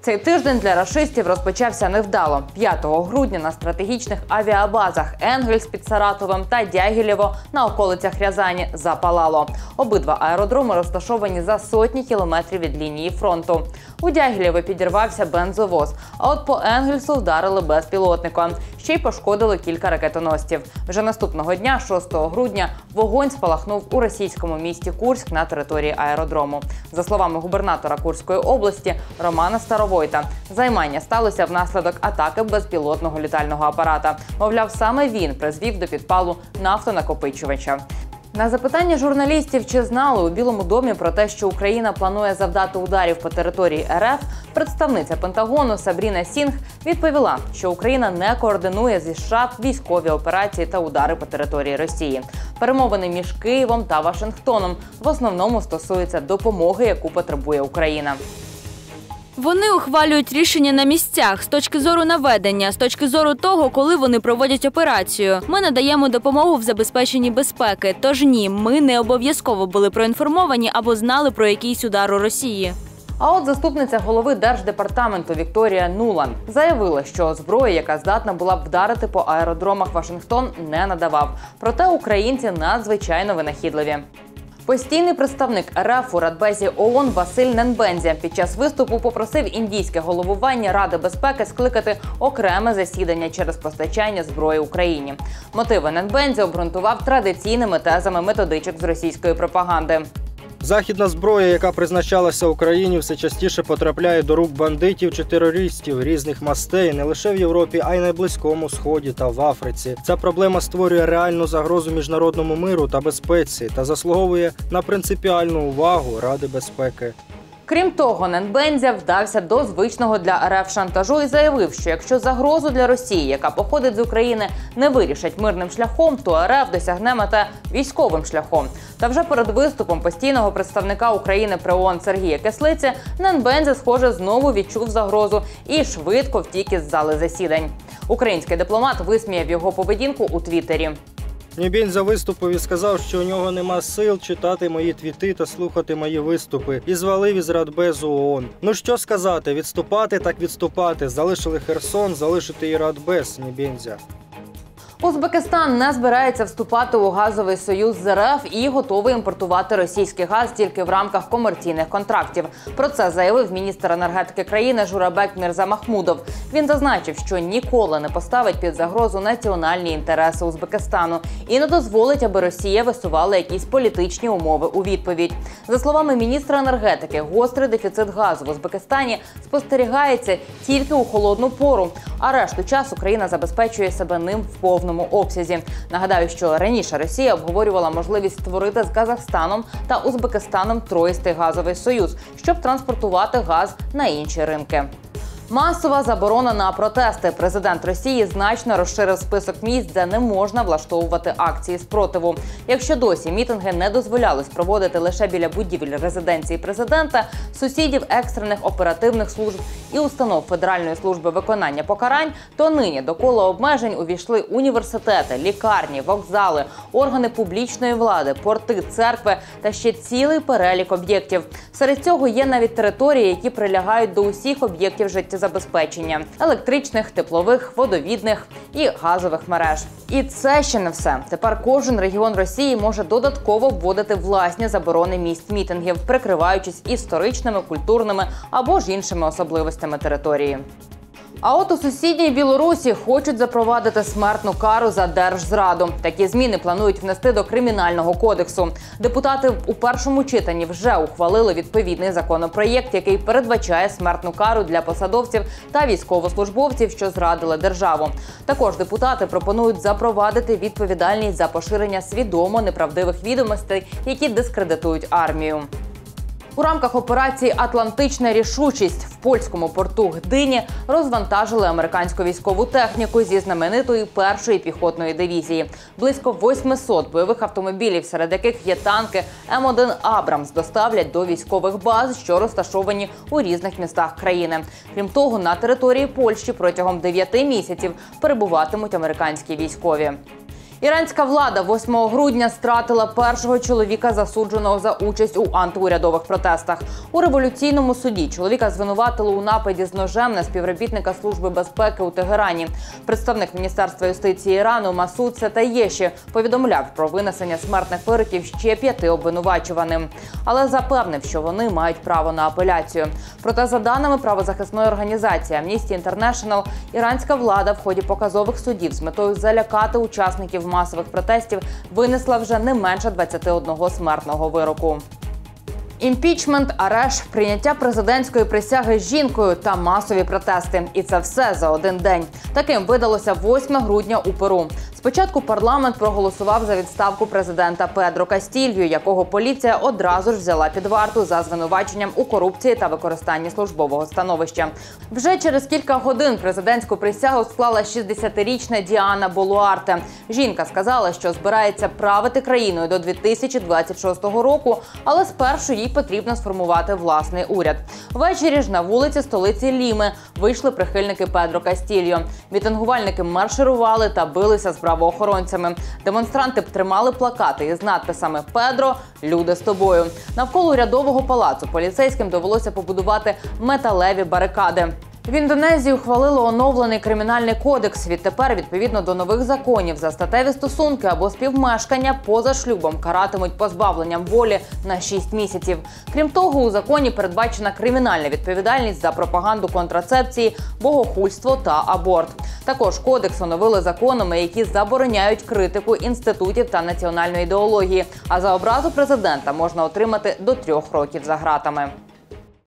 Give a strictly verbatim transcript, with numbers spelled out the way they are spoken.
Цей тиждень для рашистів розпочався невдало. п'ятого грудня на стратегічних авіабазах Енгельс під Саратовом та Дягілєво на околицях Рязані запалало. Обидва аеродроми розташовані за сотні кілометрів від лінії фронту. У Дягілєві підірвався бензовоз, а от по Енгельсу вдарили безпілотником. Ще й пошкодили кілька ракетоносців. Вже наступного дня, шостого грудня, вогонь спалахнув у російському місті Курськ на території аеродрому. За словами губернатора Курської області Романа Старовойта, займання сталося внаслідок атаки безпілотного літального апарата. Мовляв, саме він призвів до підпалу нафтонакопичувача. На запитання журналістів, чи знали у Білому домі про те, що Україна планує завдати ударів по території РФ, представниця Пентагону Сабріна Сінг відповіла, що Україна не координує зі США військові операції та удари по території Росії. Перемовини між Києвом та Вашингтоном в основному стосуються допомоги, яку потребує Україна. Вони ухвалюють рішення на місцях з точки зору наведення, з точки зору того, коли вони проводять операцію. Ми надаємо допомогу в забезпеченні безпеки. Тож ні, ми не обов'язково були проінформовані або знали про якийсь удар у Росії. А от заступниця голови Держдепартаменту Вікторія Нуланд заявила, що зброї, яка здатна була б вдарити по аеродромах, Вашингтон не надавав. Проте українці надзвичайно винахідливі. Постійний представник РФ у Радбезі ООН Василь Ненбензя під час виступу попросив індійське головування Ради безпеки скликати окреме засідання через постачання зброї Україні. Мотиви Ненбензі обґрунтував традиційними тезами методичок з російської пропаганди. Західна зброя, яка призначалася Україні, все частіше потрапляє до рук бандитів чи терористів різних мастей не лише в Європі, а й на Близькому Сході та в Африці. Ця проблема створює реальну загрозу міжнародному миру та безпеці та заслуговує на принципіальну увагу Ради безпеки. Крім того, Ненбензя вдався до звичного для РФ шантажу і заявив, що якщо загрозу для Росії, яка походить з України, не вирішать мирним шляхом, то РФ досягне мета військовим шляхом. Та вже перед виступом постійного представника України при ООН Сергія Кислиці Ненбензя, схоже, знову відчув загрозу і швидко втік із зали засідань. Український дипломат висміяв його поведінку у Твіттері. Небензя виступив і сказав, що у нього нема сил читати мої твіти та слухати мої виступи. І звалив із Радбезу ООН. Ну що сказати, відступати так відступати. Залишили Херсон, залишити і Радбез, Небензя. Узбекистан не збирається вступати у газовий союз з РФ і готовий імпортувати російський газ тільки в рамках комерційних контрактів. Про це заявив міністр енергетики країни Журабек Мірзамахмудов. Він зазначив, що ніколи не поставить під загрозу національні інтереси Узбекистану і не дозволить, аби Росія висувала якісь політичні умови у відповідь. За словами міністра енергетики, гострий дефіцит газу в Узбекистані спостерігається тільки у холодну пору, а решту часу країна забезпечує себе ним в повному обсязі. Нагадаю, що раніше Росія обговорювала можливість створити з Казахстаном та Узбекистаном троїстий газовий союз, щоб транспортувати газ на інші ринки. Масова заборона на протести. Президент Росії значно розширив список місць, де не можна влаштовувати акції спротиву. Якщо досі мітинги не дозволялось проводити лише біля будівель резиденції президента, сусідів екстрених оперативних служб і установ Федеральної служби виконання покарань, то нині до кола обмежень увійшли університети, лікарні, вокзали, органи публічної влади, порти, церкви та ще цілий перелік об'єктів. Серед цього є навіть території, які прилягають до усіх об'єктів життєзабезпечення – електричних, теплових, водовідних і газових мереж. І це ще не все. Тепер кожен регіон Росії може додатково вводити власні заборони місць мітингів, прикриваючись історичними, культурними або ж іншими особливостями території. А от у сусідній Білорусі хочуть запровадити смертну кару за держзраду. Такі зміни планують внести до Кримінального кодексу. Депутати у першому читанні вже ухвалили відповідний законопроєкт, який передбачає смертну кару для посадовців та військовослужбовців, що зрадили державу. Також депутати пропонують запровадити відповідальність за поширення свідомо неправдивих відомостей, які дискредитують армію. У рамках операції «Атлантична рішучість» в польському порту Гдині розвантажили американську військову техніку зі знаменитої першої піхотної дивізії. Близько восьмисот бойових автомобілів, серед яких є танки Ем один «Абрамс», доставлять до військових баз, що розташовані у різних містах країни. Крім того, на території Польщі протягом дев'яти місяців перебуватимуть американські військові. Іранська влада восьмого грудня стратила першого чоловіка, засудженого за участь у антиурядових протестах. У революційному суді чоловіка звинуватили у нападі з ножем на співробітника Служби безпеки у Тегерані. Представник Міністерства юстиції Ірану Масуд Сетаєші повідомляв про винесення смертних вироків ще п'яти обвинувачуваним. Але запевнив, що вони мають право на апеляцію. Проте, за даними правозахисної організації Amnesty International, іранська влада в ході показових судів з метою залякати учасників масових протестів винесла вже не менше двадцяти одного смертного вироку. Імпічмент, арешт, прийняття президентської присяги жінкою та масові протести. І це все за один день. Таким видалося восьме грудня у Перу. Спочатку парламент проголосував за відставку президента Педро Кастільо, якого поліція одразу ж взяла під варту за звинуваченням у корупції та використанні службового становища. Вже через кілька годин президентську присягу склала шістдесятирічна Діана Болуарте. Жінка сказала, що збирається правити країною до дві тисячі двадцять шостого року, але спершу їй потрібно сформувати власний уряд. Ввечері ж на вулиці столиці Ліми вийшли прихильники Педро Кастільо. Мітингувальники марширували та билися з правоохоронцями. Демонстранти тримали плакати із надписами «Педро, люди з тобою». Навколо урядового палацу поліцейським довелося побудувати металеві барикади. В Індонезії ухвалили оновлений кримінальний кодекс. Відтепер, відповідно до нових законів, за статеві стосунки або співмешкання поза шлюбом каратимуть позбавленням волі на шість місяців. Крім того, у законі передбачена кримінальна відповідальність за пропаганду контрацепції, богохульство та аборт. Також кодекс оновили законами, які забороняють критику інститутів та національної ідеології. А за образу президента можна отримати до трьох років за ґратами.